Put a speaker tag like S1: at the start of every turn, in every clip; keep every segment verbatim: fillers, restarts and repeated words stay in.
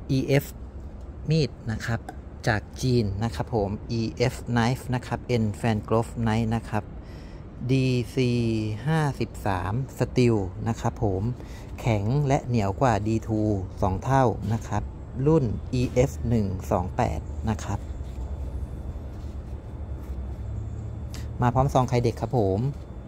S1: อี เอฟ มีดนะครับจากจีนนะครับผม อี เอฟ Knife นะครับ N Fan Grove Knife นะครับ ดี ซี ห้าสิบสาม Steel นะครับผมแข็งและเหนียวกว่า ดี ทู สอง เท่านะครับรุ่น อี เอฟ หนึ่งสองแปด นะครับมาพร้อมซองไข่เด็กครับผม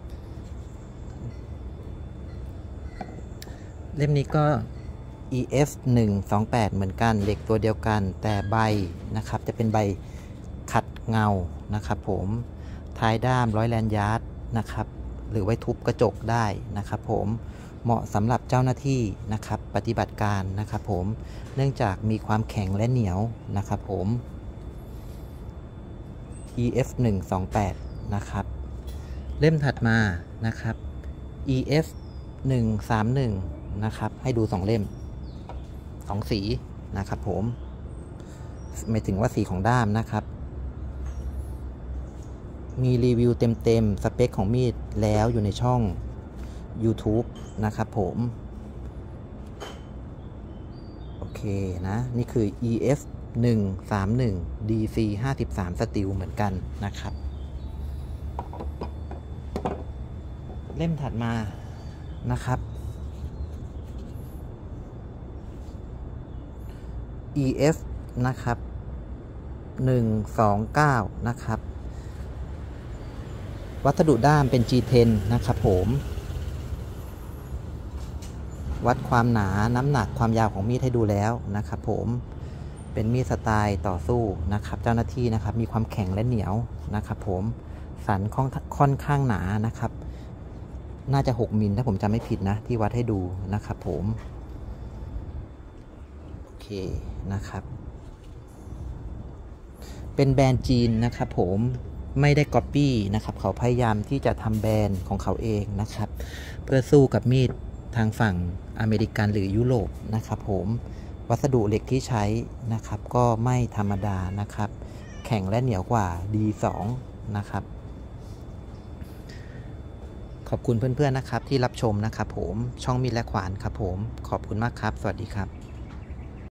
S1: เล่มนี้ก็ อี เอฟ หนึ่งสองแปด เหมือนกันเหล็กตัวเดียวกันแต่ใบนะครับจะเป็นใบขัดเงานะครับผมท้ายด้ามร้อยแลนยาร์ดนะครับหรือไว้ทุบกระจกได้นะครับผมเหมาะสำหรับเจ้าหน้าที่นะครับปฏิบัติการนะครับผมเนื่องจากมีความแข็งและเหนียวนะครับผม อี เอฟ หนึ่งสองแปด นะครับเล่มถัดมานะครับ อี เอฟ หนึ่งสามหนึ่ง นะครับให้ดูสองเล่มสองสีนะครับผมหมายถึงว่าสีของด้ามนะครับมีรีวิวเต็มๆสเปคของมีดแล้วอยู่ในช่อง YouTube นะครับผมโอเคนะนี่คือ อี เอฟ หนึ่งสามหนึ่ง ดี ซี ห้าสิบสาม Steel เหมือนกันนะครับเล่มถัดมานะครับ อี เอฟ นะครับหนึ่งสองเก้านะครับวัสดุด้ามเป็น จี เท็น นะครับผมวัดความหนาน้ำหนักความยาวของมีดให้ดูแล้วนะครับผมเป็นมีดสไตล์ต่อสู้นะครับเจ้าหน้าที่นะครับมีความแข็งและเหนียวนะครับผมสันค่อนข้างหนานะครับน่าจะหกมิลถ้าผมจำไม่ผิดนะที่วัดให้ดูนะครับผมโอเคนะครับเป็นแบรนด์จีนนะครับผมไม่ได้ก๊อปปี้นะครับเขาพยายามที่จะทำแบรนด์ของเขาเองนะครับเพื่อสู้กับมีดทางฝั่งอเมริกันหรือยุโรปนะครับผมวัสดุเหล็กที่ใช้นะครับก็ไม่ธรรมดานะครับแข็งและเหนียวกว่า ดี สอง นะครับขอบคุณเพื่อนๆนะครับที่รับชมนะครับผมช่องมีดและขวานครับผมขอบคุณมากครับสวัสดีครับ